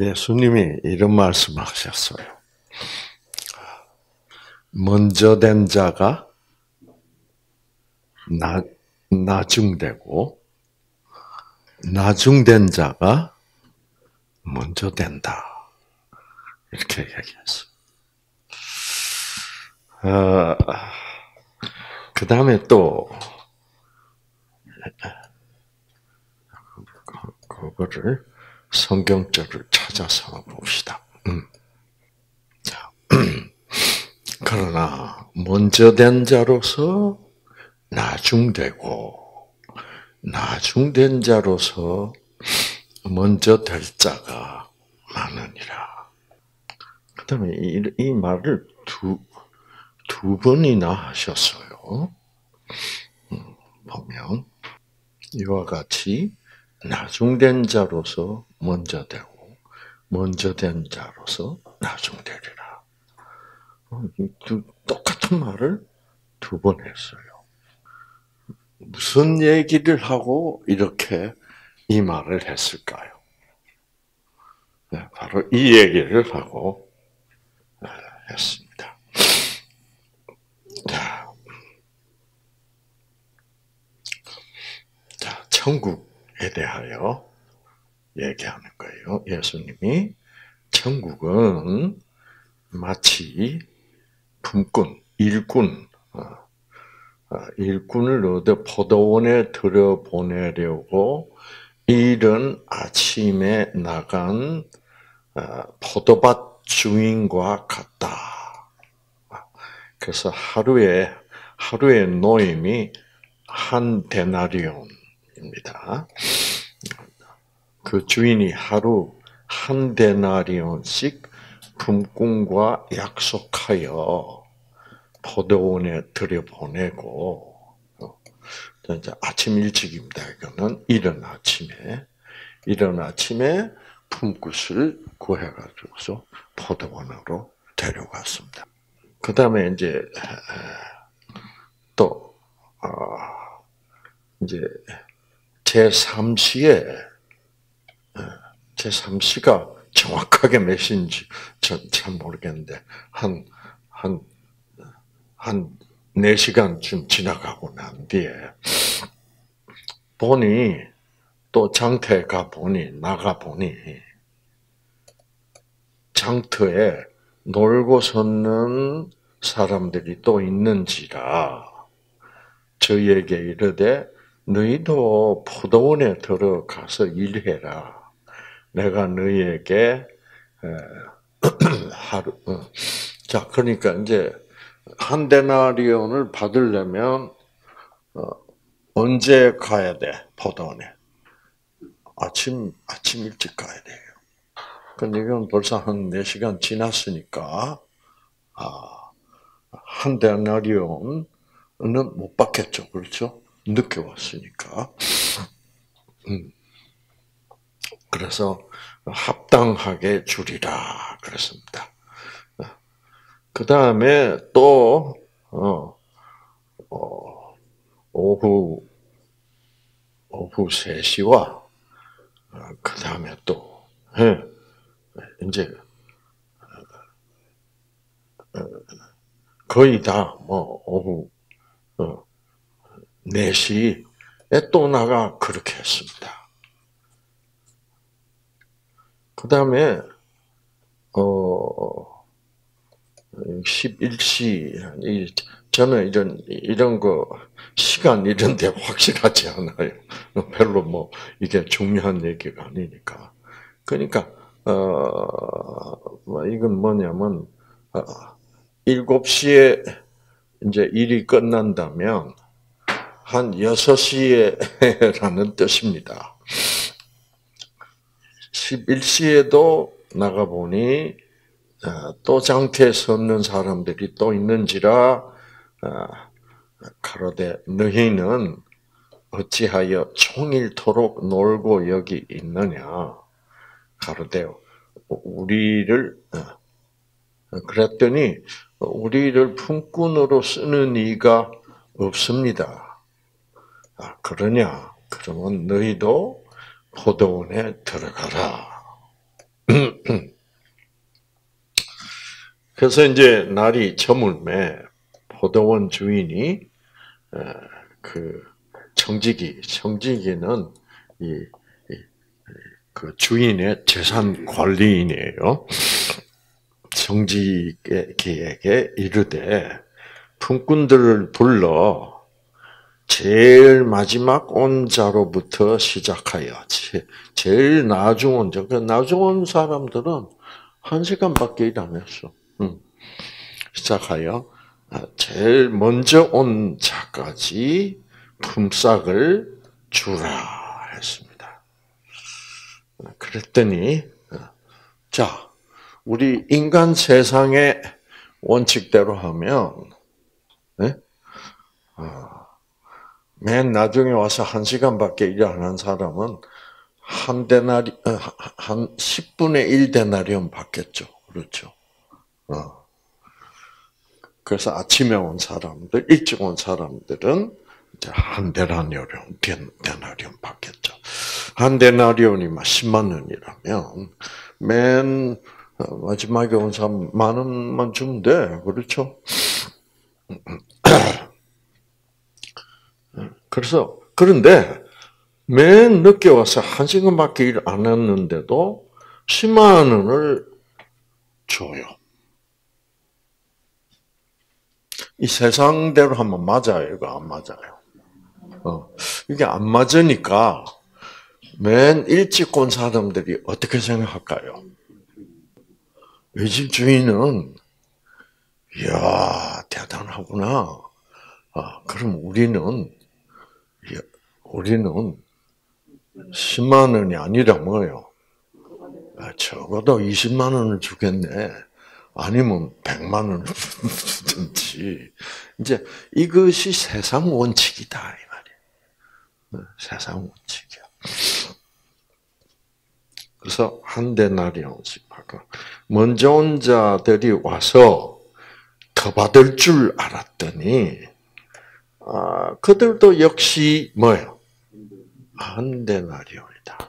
예수님이 이런 말씀하셨어요. 먼저 된 자가 나중되고, 나중된 자가 먼저 된다. 이렇게 얘기했어요. 그 다음에 또, 그거를 성경절을 찾아서 봅시다. 자, 그러나 먼저 된 자로서 나중되고 나중된 자로서 먼저 될 자가 많으니라. 그 다음에 이 말을 두 번이나 하셨어요. 보면 이와 같이 나중된 자로서 먼저 되고 먼저 된 자로서 나중되리라. 똑같은 말을 두 번 했어요. 무슨 얘기를 하고 이렇게 이 말을 했을까요? 네, 바로 이 얘기를 하고 했습니다. 자, 천국에 대하여 얘기하는 거예요. 예수님이 천국은 마치 품꾼, 일꾼을 얻어 포도원에 들여보내려고 이른 아침에 나간 포도밭 주인과 같다. 그래서 하루의 노임이 한 데나리온입니다. 그 주인이 하루 한 데나리온씩 품꾼과 약속하여 포도원에 들여보내고, 이제 아침 일찍입니다. 이거는 이른 아침에 품꾼을 구해가지고서 포도원으로 데려갔습니다. 그 다음에 이제 또 이제 제3시가 정확하게 몇인지 잘 모르겠는데 한 4시간쯤 지나가고 난 뒤에 또 장터에 나가 보니 장터에 놀고 섰는 사람들이 또 있는지라 저희에게 이르되 너희도 포도원에 들어가서 일해라. 내가 너희에게 자, 그러니까 이제 한 데나리온을 받으려면 언제 가야 돼? 포도원에 아침 일찍 가야 돼요. 근데 이건 벌써 한 4시간 지났으니까 한 데나리온은 못 받겠죠, 그렇죠? 늦게 왔으니까. 그래서 합당하게 주리라 그랬습니다. 그 다음에 또 오후 3시와 그 다음에 또 이제 거의 다 오후 4시에 또 나가 그렇게 했습니다. 그 다음에 11시 저는 이런 거 시간 이런 데 확실하지 않아요. 별로 이게 중요한 얘기가 아니니까. 그러니까 이건 뭐냐면 7시에 이제 일이 끝난다면 한 6시에라는 뜻입니다. 11시에도 나가보니 또 장터에 섰는 사람들이 또 있는지라 가로되 너희는 어찌하여 종일토록 놀고 여기 있느냐 가로되 우리를 그랬더니 우리를 품꾼으로 쓰는 이가 없습니다. 그러냐? 그러면 너희도 포도원에 들어가라. 그래서 이제 날이 저물매 포도원 주인이 그 청지기는 그 주인의 재산 관리인이에요. 청지기에게 이르되 품꾼들을 불러 제일 마지막 온 자로부터 시작하여 제일 나중 온 자, 그 나중 온 사람들은 1시간밖에 일 안 했어. 시작하여 제일 먼저 온 자까지 품삯을 주라 했습니다. 그랬더니 자, 우리 인간 세상의 원칙대로 하면 네? 맨 나중에 와서 1시간밖에 일 안 한 사람은 한 10분의 1 데나리온 받겠죠. 그렇죠. 그래서 아침에 온 사람들, 일찍 온 사람들은 이제 한 데나리온 받겠죠. 한 데나리온이 10만 원이라면 맨 마지막에 온 사람 10,000원만 주면 돼. 그렇죠? 그런데 맨 늦게 와서 1시간밖에 일 안 했는데도 10만 원을 줘요. 이 세상대로 하면 맞아요, 이거 안 맞아요? 이게 안 맞으니까 맨 일찍 온 사람들이 어떻게 생각할까요? 이 집 주인은 이야 대단하구나. 그럼 우리는 10만 원이 아니라 뭐예요? 적어도 20만 원을 주겠네. 아니면 100만 원을 주든지. 이제 이것이 세상 원칙이다 이 말이에요. 세상 원칙이야. 그래서 한 데나리온씩 하고 먼저 온 자들이 와서 더 받을 줄 알았더니 그들도 역시 뭐예요? 한 데나리온이다.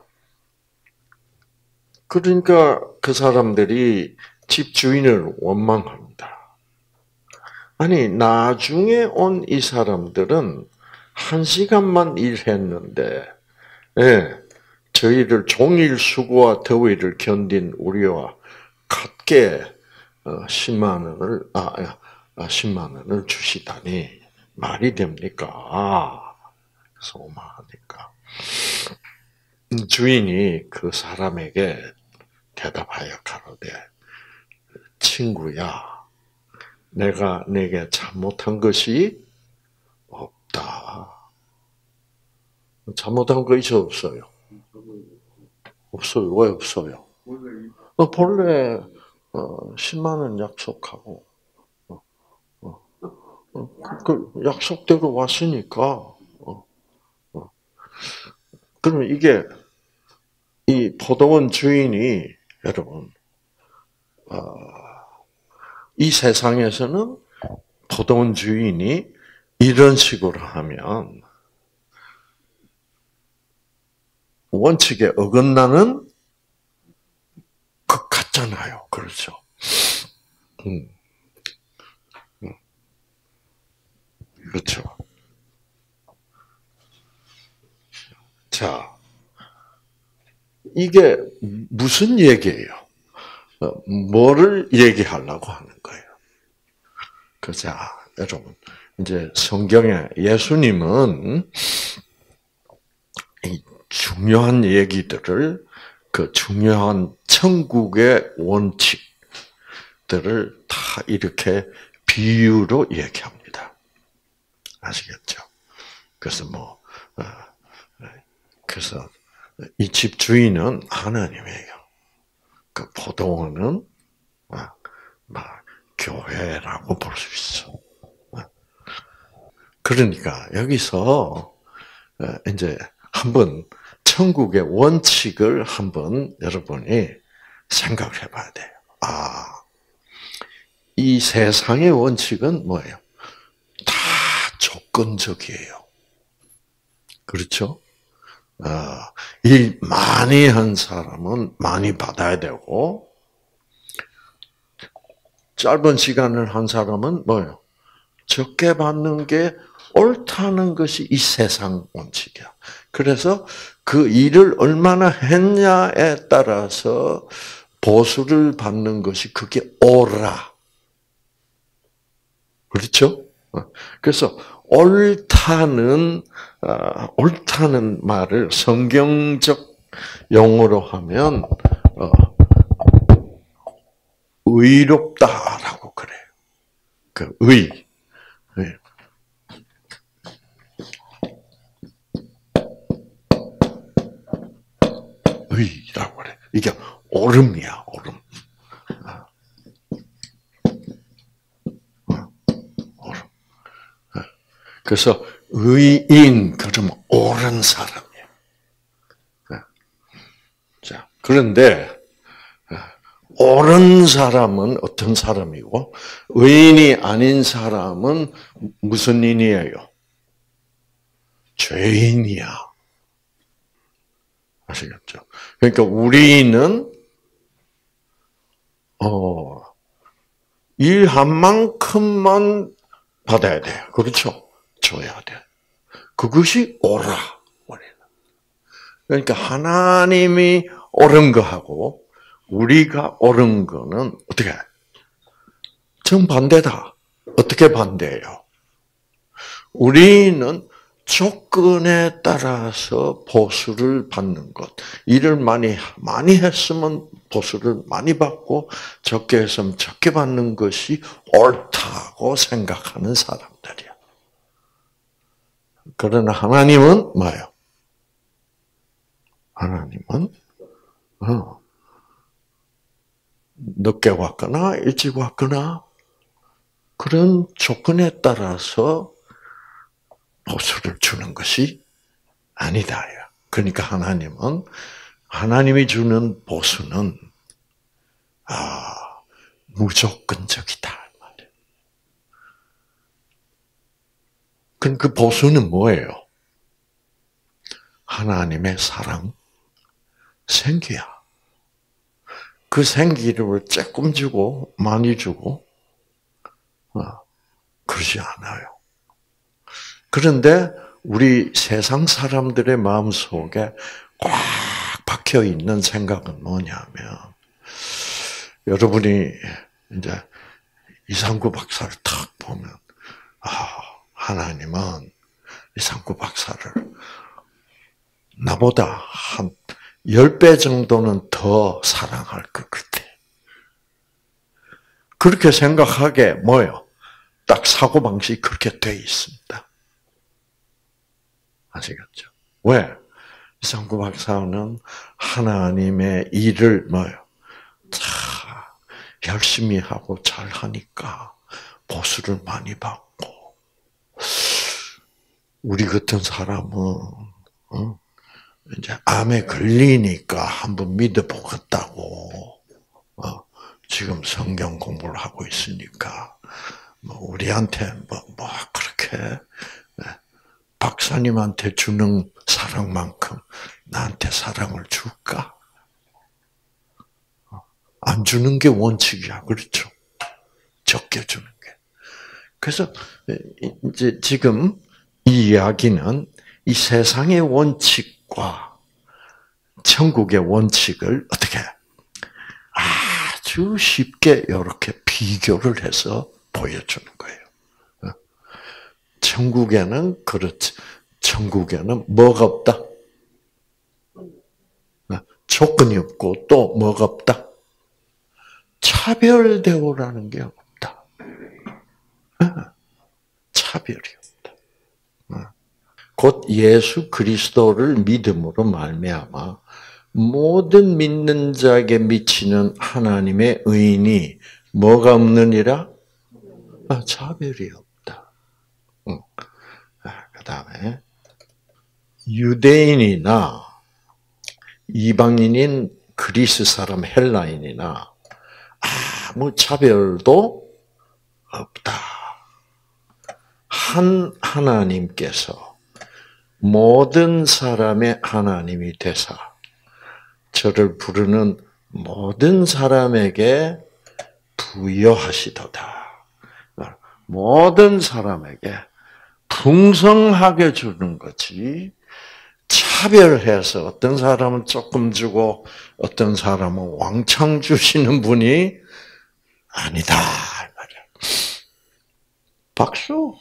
그러니까 그 사람들이 집 주인을 원망합니다. 아니 나중에 온 이 사람들은 1시간만 일했는데 저희를 종일 수고와 더위를 견딘 우리와 같게 10만 원을 주시다니 말이 됩니까? 소망하니까. 주인이 그 사람에게 대답하여 가로되 친구야 내가 네게 잘못한 것이 없다. 잘못한 것이 없어요. 없어요. 왜 없어요? 본래 10만 원 약속하고 그 약속대로 왔으니까 그러면 이게 이 포도원 주인이 여러분 이 세상에서는 포도원 주인이 이런 식으로 하면 원칙에 어긋나는 것 같잖아요. 그렇죠? 그렇죠. 자, 이게 무슨 얘기예요? 뭐를 얘기하려고 하는 거예요? 자, 여러분, 이제 성경에 예수님은 이 중요한 얘기들을 그 중요한 천국의 원칙들을 다 이렇게 비유로 얘기합니다. 아시겠죠? 그래서 그래서 이 집 주인은 하나님이에요. 그 포도원은 교회라고 볼 수 있어. 그러니까 여기서 이제 한번 천국의 원칙을 한번 여러분이 생각해 봐야 돼요. 이 세상의 원칙은 뭐예요? 다 조건적이에요. 그렇죠? 일 많이 한 사람은 많이 받아야 되고, 짧은 시간을 한 사람은 뭐예요? 적게 받는 게 옳다는 것이 이 세상 원칙이야. 그래서 그 일을 얼마나 했냐에 따라서 보수를 받는 것이 그게 옳아. 그렇죠? 그래서 옳다는 말을 성경적 용어로 하면 의롭다라고 그래요. 그 의. 의라고 그래. 이게 옳음이야, 옳음. 옳음. 그래서 의인, 그러면 옳은 사람이야. 자, 그런데 옳은 사람은 어떤 사람이고 의인이 아닌 사람은 무슨 인이에요? 죄인이야. 아시겠죠? 그러니까 우리는 일한 만큼만 받아야 돼. 그렇죠? 줘야 돼. 그것이 옳아. 우리는. 그러니까 하나님이 옳은 거하고 우리가 옳은 거는 어떻게? 정반대다. 어떻게 반대예요? 우리는 조건에 따라서 보수를 받는 것. 일을 많이 했으면 보수를 많이 받고 적게 했으면 적게 받는 것이 옳다고 생각하는 사람들이야. 그러나 하나님은 뭐예요? 하나님은 늦게 왔거나 일찍 왔거나 그런 조건에 따라서 보수를 주는 것이 아니다. 그러니까 하나님이 주는 보수는 무조건적이다. 그럼 그 보수는 뭐예요? 하나님의 사랑, 생기야. 그 생기를 조금 주고 많이 주고 그러지 않아요. 그런데 우리 세상 사람들의 마음속에 꽉 박혀 있는 생각은 뭐냐면 여러분이 이제 이상구 박사를 탁 보면 하나님은 이상구 박사를 나보다 한 10배 정도는 더 사랑할 것 같아. 그렇게 생각하게 뭐예요? 딱 사고방식이 그렇게 돼 있습니다. 아시겠죠? 왜? 이상구 박사는 하나님의 일을 뭐예요? 열심히 하고 잘 하니까 보수를 많이 받고 우리 같은 사람은 이제 암에 걸리니까 한번 믿어보겠다고 지금 성경 공부를 하고 있으니까 우리한테 뭐 그렇게 박사님한테 주는 사랑만큼 나한테 사랑을 줄까? 안 주는 게 원칙이야, 그렇죠? 적게 주는 게. 그래서 이제 지금 이 이야기는 이 세상의 원칙과 천국의 원칙을 어떻게 아주 쉽게 이렇게 비교를 해서 보여주는 거예요. 천국에는 그렇지. 천국에는 뭐가 없다? 조건이 없고 또 뭐가 없다? 차별 대우라는 게 없다. 차별이 없다. 곧 예수 그리스도를 믿음으로 말미암아 모든 믿는 자에게 미치는 하나님의 의인이 뭐가 없느니라? 차별이 없다. 그 다음에 유대인이나 이방인인 그리스 사람 헬라인이나 아무 차별도 없다. 한 하나님께서 모든 사람의 하나님이 되사 저를 부르는 모든 사람에게 부여하시도다. 모든 사람에게 풍성하게 주는 거지. 차별해서 어떤 사람은 조금 주고 어떤 사람은 왕창 주시는 분이 아니다. 박수.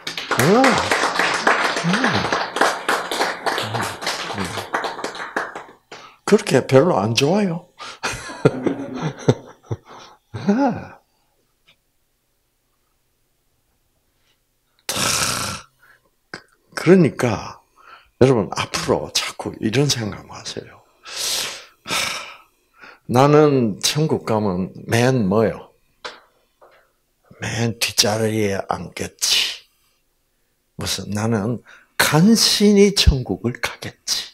그렇게 별로 안 좋아요. 그러니까 여러분 앞으로 자꾸 이런 생각하세요. 나는 천국 가면 맨 뭐요? 맨 뒷자리에 앉겠지. 무슨 나는 간신히 천국을 가겠지.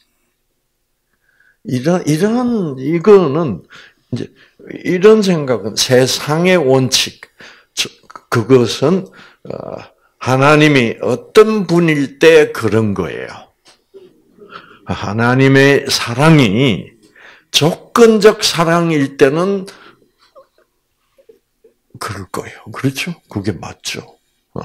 이거는 이제 이런 생각은 세상의 원칙. 그것은 하나님이 어떤 분일 때 그런 거예요. 하나님의 사랑이 조건적 사랑일 때는 그럴 거예요. 그렇죠? 그게 맞죠.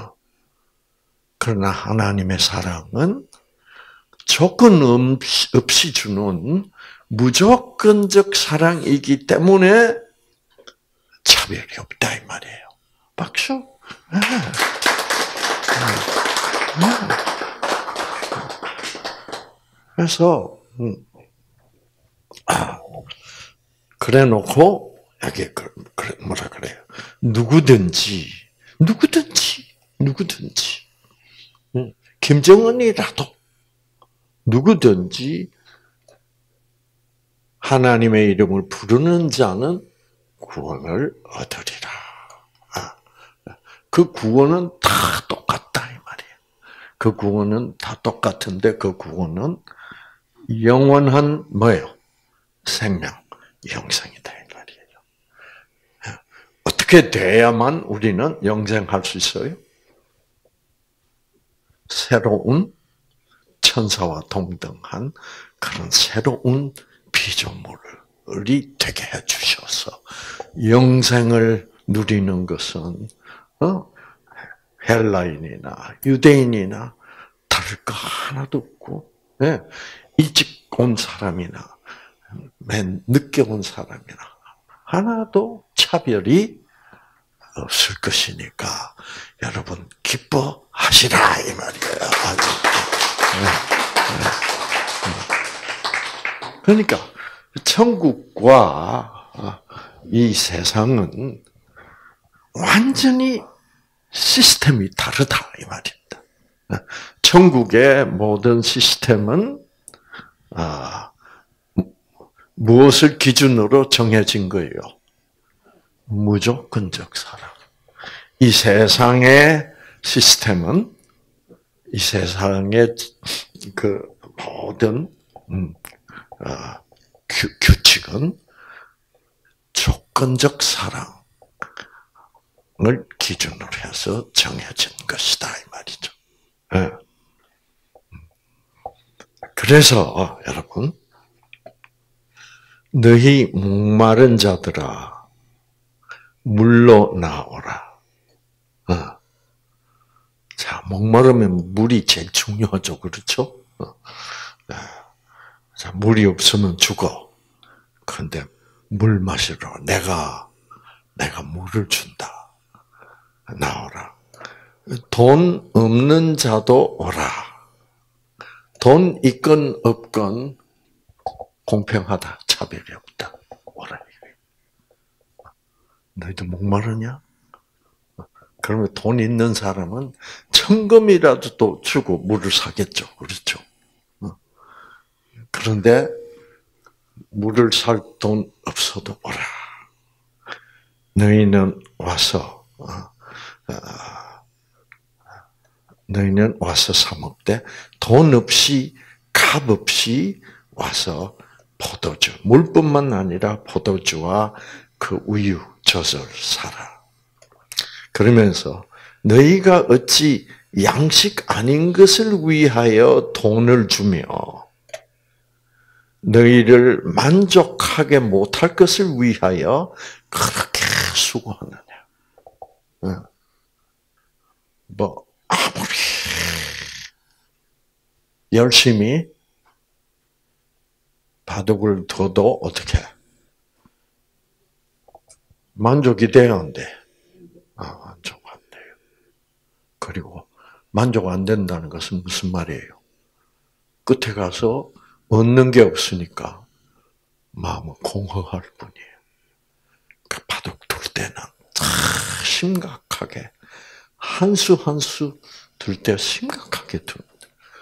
그러나 하나님의 사랑은 조건 없이 주는 무조건적 사랑이기 때문에 차별이 없다 이 말이에요. 박수. 그래서 그래놓고 여기 뭐라 그래요? 누구든지 김정은이라도 누구든지 하나님의 이름을 부르는 자는 구원을 얻으리라. 그 구원은 다 똑같다 이 말이에요. 그 구원은 다 똑같은데 그 구원은 영원한 뭐예요? 생명, 영생이다 이 말이에요. 어떻게 돼야만 우리는 영생할 수 있어요? 새로운 천사와 동등한 그런 새로운 피조물이 되게 해주셔서 영생을 누리는 것은 헬라인이나 유대인이나 다를 거 하나도 없고 일찍 온 사람이나 맨 늦게 온 사람이나 하나도 차별이 없을 것이니까 여러분 기뻐하시라 이 말이에요. 그러니까 천국과 이 세상은 완전히 시스템이 다르다 이 말입니다. 천국의 모든 시스템은 무엇을 기준으로 정해진 거예요? 무조건적 사랑. 이 세상의 시스템은 이 세상의 그 모든 규칙은 조건적 사랑을 기준으로 해서 정해진 것이다 이 말이죠. 그래서 여러분 너희 목마른 자들아 물로 나오라. 자, 목마르면 물이 제일 중요하죠. 그렇죠? 자, 물이 없으면 죽어. 그런데 물 마시러 내가 물을 준다. 나오라. 돈 없는 자도 오라. 돈 있건 없건 공평하다. 차별이 없다. 오라. 너희도 목마르냐? 그러면 돈 있는 사람은 천금이라도 또 주고 물을 사겠죠. 그렇죠? 그런데 물을 살 돈 없어도 오라. 너희는 와서 사 먹되 돈 없이 값 없이 와서 포도주, 물뿐만 아니라 포도주와 그 우유 젖을 사라. 그러면서 너희가 어찌 양식 아닌 것을 위하여 돈을 주며 너희를 만족하게 못할 것을 위하여 그렇게 수고하느냐. 뭐 아무리 열심히 바둑을 둬도 어떻게 만족이 돼야 안 돼? 만족 안 돼요. 그리고 만족 안 된다는 것은 무슨 말이에요? 끝에 가서 얻는 게 없으니까 마음은 공허할 뿐이에요. 그 바둑 둘 때는 심각하게 한 수 한 수 둘 때 심각하게 둡니다.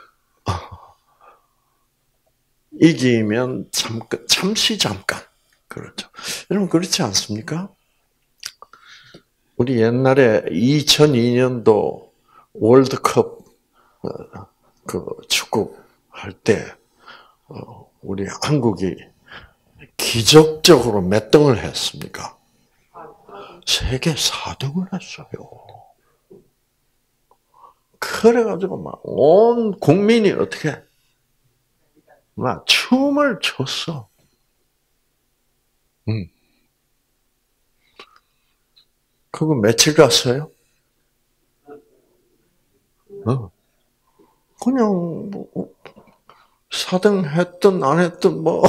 이기면 잠시 잠깐 그렇죠. 여러분 그렇지 않습니까? 우리 옛날에 2002년도 월드컵 그 축구 할 때 우리 한국이 기적적으로 몇 등을 했습니까? 세계 4등을 했어요. 그래가지고 막 온 국민이 어떻게 막 춤을 췄어. 그거 며칠 갔어요? 그냥 뭐 4등 했든 안 했든 뭐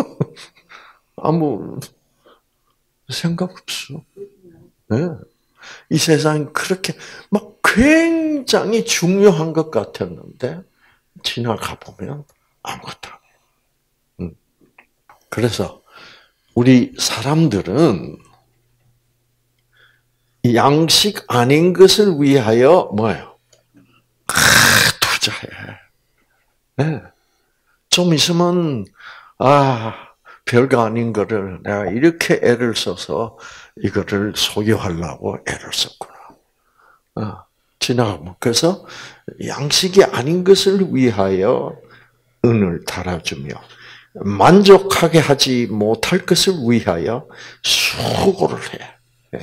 아무 생각 없어. 네. 이 세상이 그렇게 막 굉장히 중요한 것 같았는데 지나가 보면 아무것도 아니에요. 그래서 우리 사람들은 양식 아닌 것을 위하여 뭐예요? 투자해. 네. 좀 있으면 별거 아닌 거를 내가 이렇게 애를 써서 이거를 소유하려고 애를 썼구나. 지나가면 그래서 양식이 아닌 것을 위하여 은을 달아주며 만족하게 하지 못할 것을 위하여 수고를 해.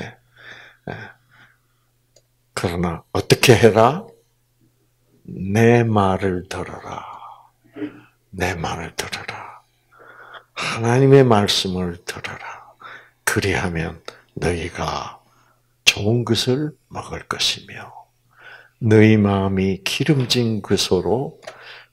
그러나 어떻게 해라? 내 말을 들어라. 내 말을 들어라. 하나님의 말씀을 들어라. 그리하면 너희가 좋은 것을 먹을 것이며 너희 마음이 기름진 것으로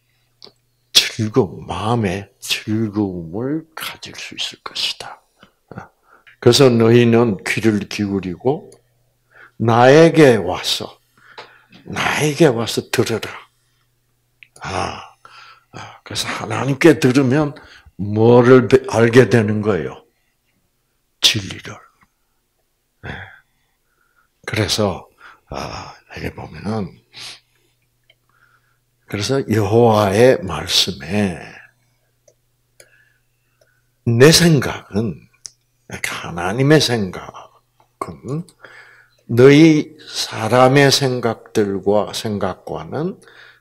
마음의 즐거움을 가질 수 있을 것이다. 그래서 너희는 귀를 기울이고 나에게 와서 들으라. 그래서 하나님께 들으면 뭐를 알게 되는 거예요? 진리를. 그래서 여기 보면은 그래서 여호와의 말씀에 내 생각은 하나님의 생각은 너희 사람의 생각과는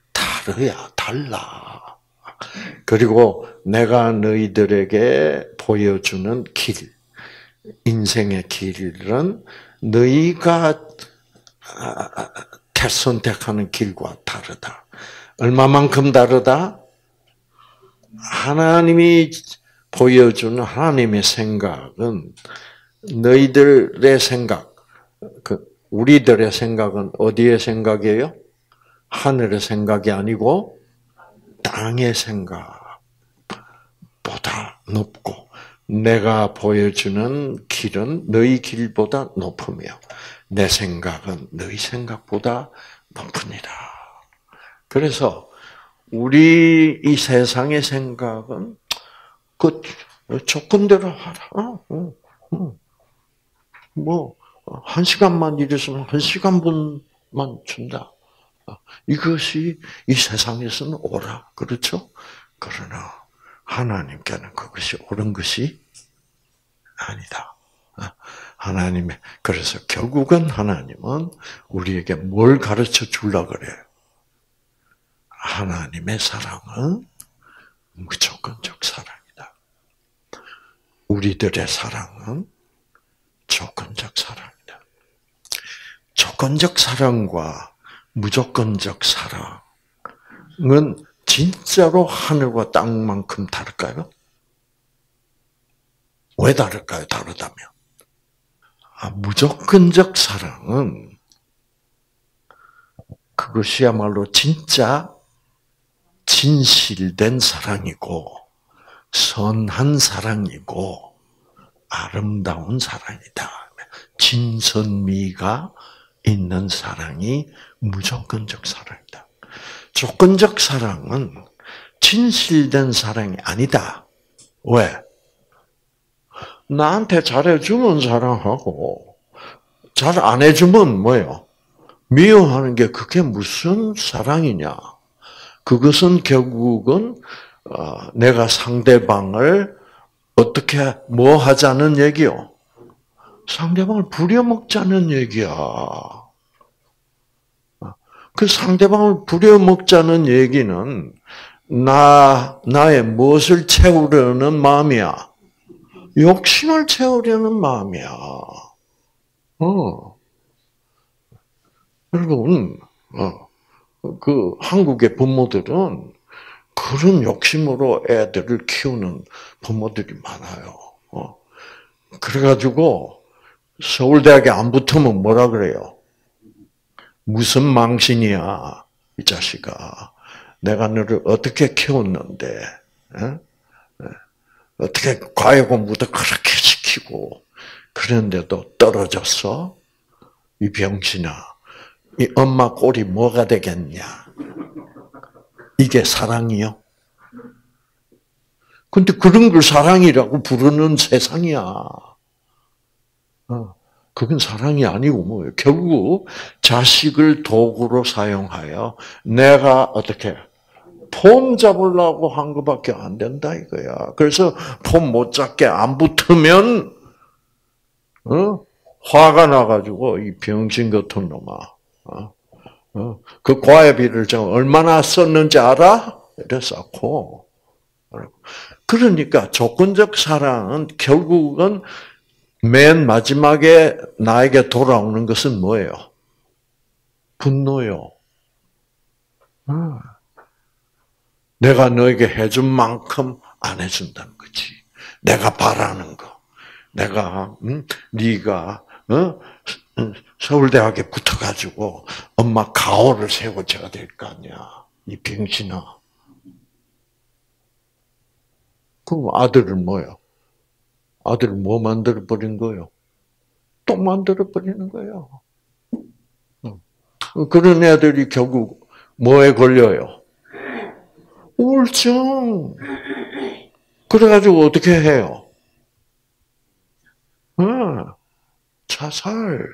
달라. 그리고 내가 너희들에게 보여주는 길, 인생의 길은 너희가 선택하는 길과 다르다. 얼마만큼 다르다? 하나님이 보여주는 하나님의 생각은 너희들의 생각, 우리들의 생각은 어디의 생각이에요? 하늘의 생각이 아니고 땅의 생각보다 높고 내가 보여주는 길은 너희 길보다 높으며 내 생각은 너희 생각보다 높으니라. 그래서 우리 이 세상의 생각은 그 조건대로 하라. 뭐 1시간만 일했으면 1시간 분만 준다. 이것이 이 세상에서는 옳아. 그렇죠? 그러나 하나님께는 그것이 옳은 것이 아니다. 그래서 결국은 하나님은 우리에게 뭘 가르쳐 주려고 그래요? 하나님의 사랑은 무조건적 사랑이다. 우리들의 사랑은 조건적 사랑이다. 조건적 사랑과 무조건적 사랑은 진짜로 하늘과 땅만큼 다를까요? 왜 다를까요? 다르다면. 무조건적 사랑은 그것이야말로 진짜 진실된 사랑이고 선한 사랑이고 아름다운 사랑이다. 진선미가 있는 사랑이 무조건적 사랑이다. 조건적 사랑은 진실된 사랑이 아니다. 왜? 나한테 잘해주면 사랑하고 잘 안 해주면 뭐예요? 미워하는 게 그게 무슨 사랑이냐? 그것은 결국은 내가 상대방을 어떻게 뭐 하자는 얘기요? 상대방을 부려먹자는 얘기야. 그 상대방을 부려먹자는 얘기는 나의 무엇을 채우려는 마음이야? 욕심을 채우려는 마음이야. 여러분, 그 한국의 부모들은 그런 욕심으로 애들을 키우는 부모들이 많아요. 그래가지고 서울대학에 안 붙으면 뭐라 그래요? 무슨 망신이야, 이 자식아. 내가 너를 어떻게 키웠는데, 어떻게 과외 공부도 그렇게 시키고, 그런데도 떨어졌어? 이 병신아. 이 엄마 꼴이 뭐가 되겠냐? 이게 사랑이요? 근데 그런 걸 사랑이라고 부르는 세상이야. 그건 사랑이 아니고 뭐예요? 결국 자식을 도구로 사용하여 내가 어떻게 폼 잡으려고 한 것밖에 안 된다 이거야. 그래서 폼 못 잡게 안 붙으면 화가 나가지고 이 병신 같은 놈아. 그 과외비를 좀 얼마나 썼는지 알아? 이래 쌓고. 그러니까 조건적 사랑은 결국은 맨 마지막에 나에게 돌아오는 것은 뭐예요? 분노요. 내가 너에게 해준 만큼 안 해준다는 거지. 내가 바라는 거. 내가 네가 서울대학에 붙어가지고 엄마 가오를 세워줘야 될 거 아니야. 이 병신아. 그럼 아들은 뭐예요? 아들을 뭐 만들어버린 거예요? 또 만들어버리는 거예요. 그런 애들이 결국 뭐에 걸려요? 우울증. 그래가지고 어떻게 해요? 자살.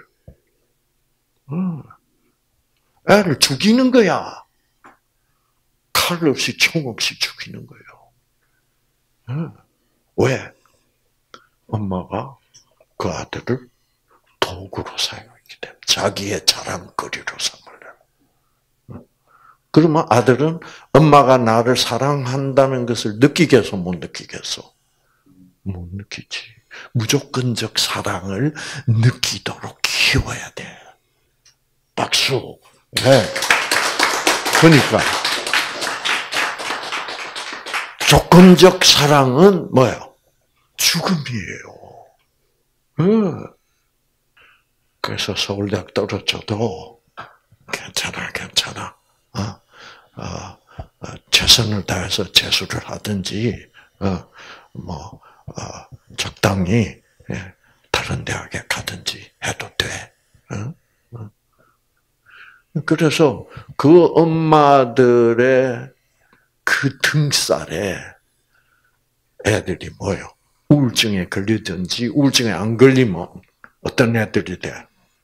애를 죽이는 거야. 칼 없이 총 없이 죽이는 거예요. 왜? 엄마가 그 아들을 도구로 사용했기 때문에 자기의 자랑거리로 삼으려고. 그러면 아들은 엄마가 나를 사랑한다는 것을 느끼겠어, 못 느끼겠어? 못 느끼지. 무조건적 사랑을 느끼도록 키워야 돼. 박수. 네. 그러니까 조건적 사랑은 뭐예요? 죽음이에요. 그래서 서울대학 떨어져도 괜찮아. 최선을 다해서 재수를 하든지, 적당히 다른 대학에 가든지 해도 돼. 그래서 그 엄마들의 그 등살에 애들이 뭐예요? 우울증에 걸리든지 우울증에 안 걸리면 어떤 애들이 돼?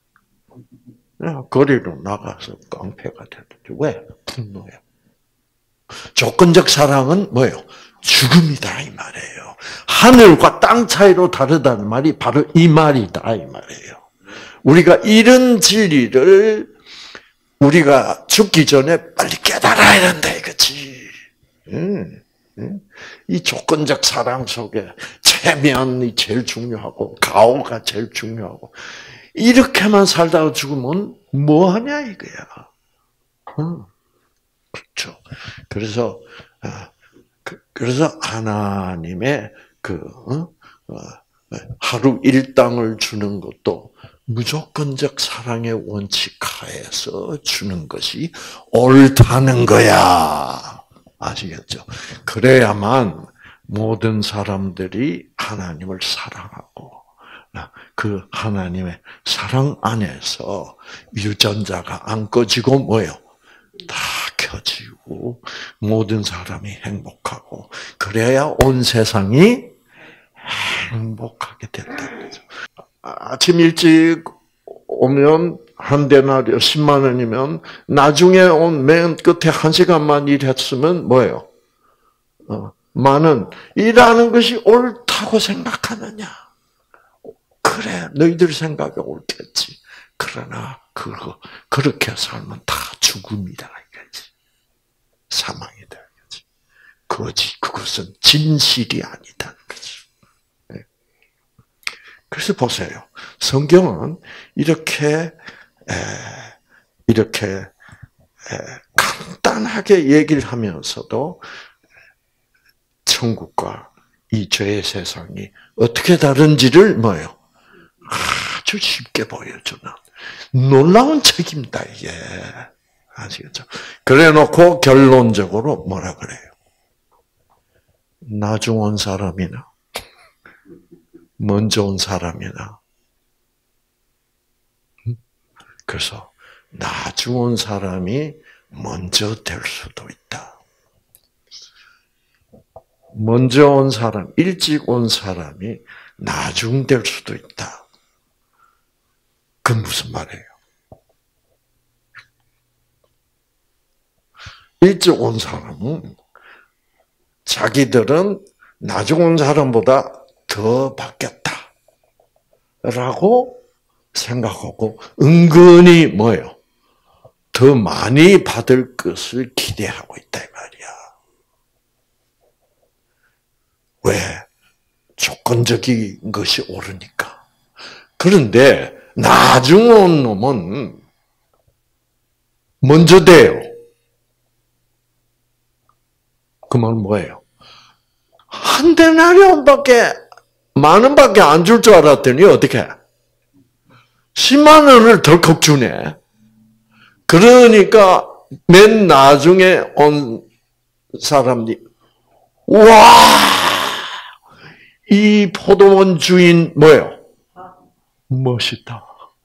거리로 나가서 깡패가 되든지. 왜? 분노야. 조건적 사랑은 뭐예요? 죽음이다 이 말이에요. 하늘과 땅 차이로 다르다는 말이 바로 이 말이다 이 말이에요. 우리가 이런 진리를 우리가 죽기 전에 빨리 깨달아야 된다 이거지. 이 조건적 사랑 속에 체면이 제일 중요하고 가오가 제일 중요하고 이렇게만 살다가 죽으면 뭐하냐 이거야. 그렇죠. 그래서 그래서 하나님의 하루 일당을 주는 것도 무조건적 사랑의 원칙 하에서 주는 것이 옳다는 거야. 아시겠죠? 그래야만 모든 사람들이 하나님을 사랑하고 그 하나님의 사랑 안에서 유전자가 안 꺼지고 뭐요? 다 켜지고 모든 사람이 행복하고 그래야 온 세상이 행복하게 된다는 거죠. 아침 일찍 오면 한 데나리오 10만 원이면 나중에 온 맨 끝에 1시간만 일했으면 뭐예요? 만원. 일하는 것이 옳다고 생각하느냐? 그래, 너희들 생각이 옳겠지. 그러나 그렇게 살면 다 죽음이다 이거지. 사망이다 이거지. 그것은 진실이 아니다 이거지. 그래서 보세요. 성경은 이렇게 간단하게 얘기를 하면서도 천국과 이 죄의 세상이 어떻게 다른지를 뭐예요? 아주 쉽게 보여주는 놀라운 책입니다, 이게. 아시겠죠? 그래 놓고 결론적으로 뭐라 그래요? 나중 온 사람이나 먼저 온 사람이나 그래서 나중 온 사람이 먼저 될 수도 있다. 먼저 온 사람, 일찍 온 사람이 나중 될 수도 있다. 그건 무슨 말이에요? 일찍 온 사람은 자기들은 나중 온 사람보다 더 받겠다. 라고 생각하고 은근히 뭐예요? 더 많이 받을 것을 기대하고 있다 이 말이야. 왜? 조건적인 것이 옳으니까. 그런데 나중 온 놈은 먼저 돼요. 그 말은 뭐예요? 한 데나리온밖에 만 원밖에 안 줄 줄 알았더니 어떻게? 10만 원을 덜컥 주네. 그러니까 맨 나중에 온 사람이 와, 이 포도원 주인 뭐예요? 멋있다.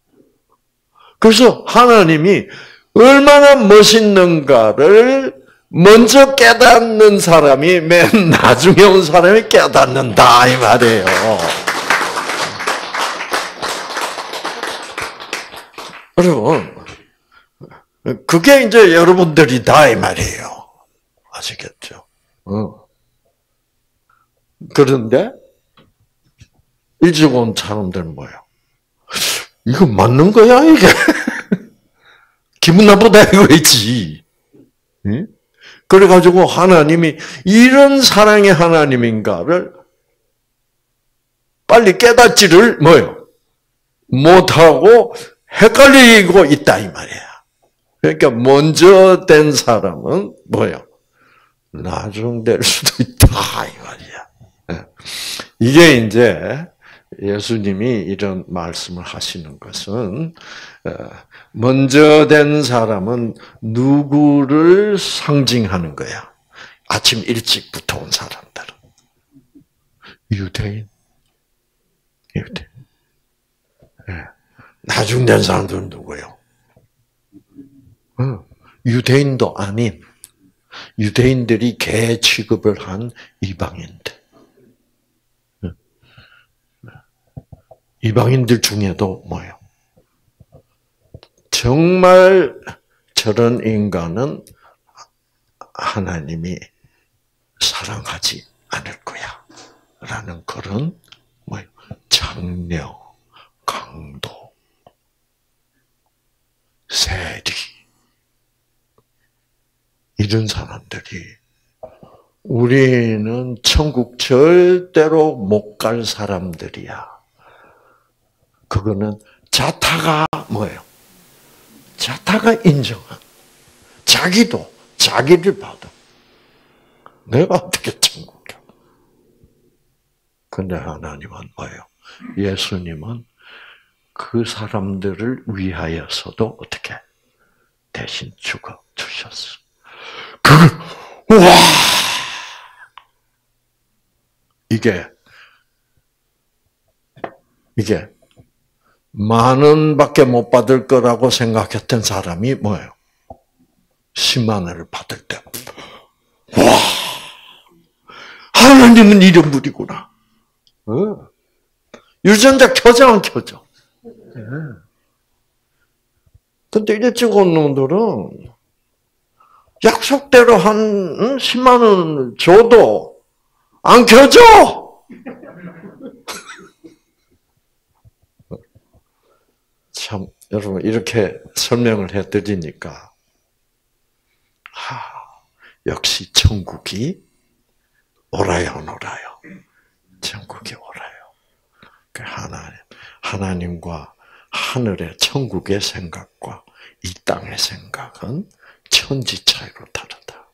그래서 하나님이 얼마나 멋있는가를 먼저 깨닫는 사람이 맨 나중에 온 사람이 깨닫는다 이 말이에요. 여러분, 그게 이제 여러분들이다 이 말이에요. 아시겠죠? 그런데 일찍 온 사람들은 뭐예요? 이거 맞는 거야 이게? 기분 나쁘다 이거지. 응? 그래가지고 하나님이 이런 사랑의 하나님인가를 빨리 깨닫지를 뭐요? 못하고 헷갈리고 있다 이 말이야. 그러니까 먼저 된 사람은 뭐요? 나중 될 수도 있다 이 말이야. 이게 이제 예수님이 이런 말씀을 하시는 것은 먼저 된 사람은 누구를 상징하는 거야? 아침 일찍부터 온 사람들은. 유대인. 나중 된 사람들은 누구예요? 유대인도 아닌 유대인들이 개 취급을 한 이방인들. 이방인들 중에도 뭐예요? 정말 저런 인간은 하나님이 사랑하지 않을 거야. 라는 그런 뭐예요? 장려, 강도, 세리. 이런 사람들이 우리는 천국 절대로 못 갈 사람들이야. 그거는 자타가 뭐예요? 자타가 인정한, 자기도 자기를 받아. 내가 어떻게 천국이야? 근데 하나님은 뭐예요? 예수님은 그 사람들을 위하여서도 어떻게 대신 죽어 주셨어. 와! 이게 만 원밖에 못 받을 거라고 생각했던 사람이 뭐예요? 10만 원을 받을 때, 와! 하나님은 이런 분이구나. 유전자 켜져 안 켜져? 근데 일찍 온 놈들은 약속대로 한 10만 원 줘도 안 켜져! 참, 여러분, 이렇게 설명을 해드리니까, 역시 천국이 오라요, 안 오라요? 천국이 오라요. 하나님과 하늘의 천국의 생각과 이 땅의 생각은 천지 차이로 다르다.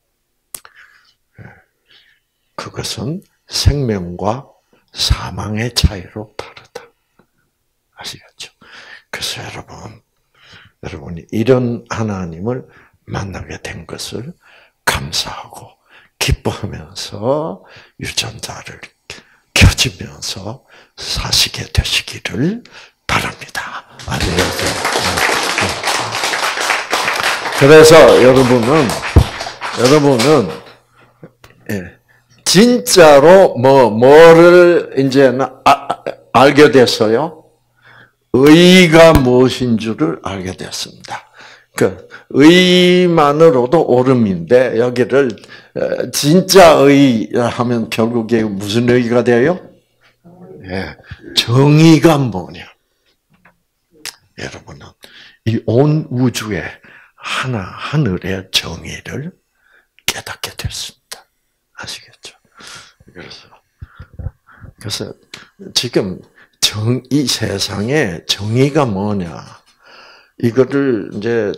그것은 생명과 사망의 차이로 다르다. 아시겠죠? 그래서 여러분이 이런 하나님을 만나게 된 것을 감사하고 기뻐하면서 유전자를 켜지면서 사시게 되시기를 바랍니다. 아시겠죠? 그래서 여러분은 진짜로 뭐를 이제 알게 됐어요? 의가 무엇인 줄을 알게 됐습니다. 그 의만으로도 옳음인데 여기를 진짜 의 하면 결국에 무슨 의가 돼요? 정의가 뭐냐? 여러분은 이 온 우주의 하늘의 정의를 깨닫게 됐습니다. 아시겠죠? 그래서 지금 이 세상에 정의가 뭐냐? 이거를 이제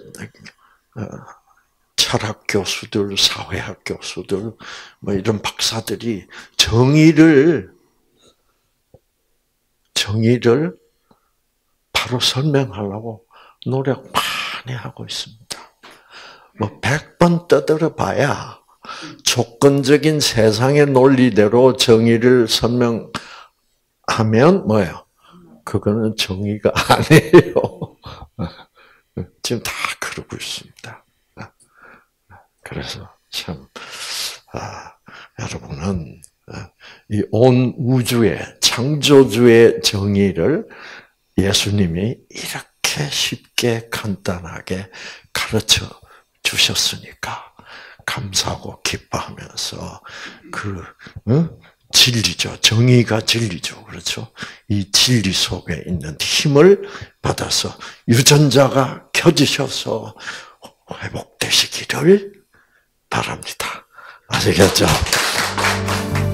철학 교수들, 사회학 교수들, 뭐 이런 박사들이 정의를 바로 설명하려고 노력 많이 하고 있습니다. 뭐 100번 떠들어 봐야 조건적인 세상의 논리대로 정의를 설명하면 뭐예요? 그거는 정의가 아니에요. 지금 다 그러고 있습니다. 그래서 참 여러분은 이 온 우주의 창조주의 정의를 예수님이 이렇게 쉽게 간단하게 가르쳐 주셨으니까 감사하고 기뻐하면서 진리죠. 정의가 진리죠. 그렇죠? 이 진리 속에 있는 힘을 받아서 유전자가 켜지셔서 회복되시기를 바랍니다. 아시겠죠?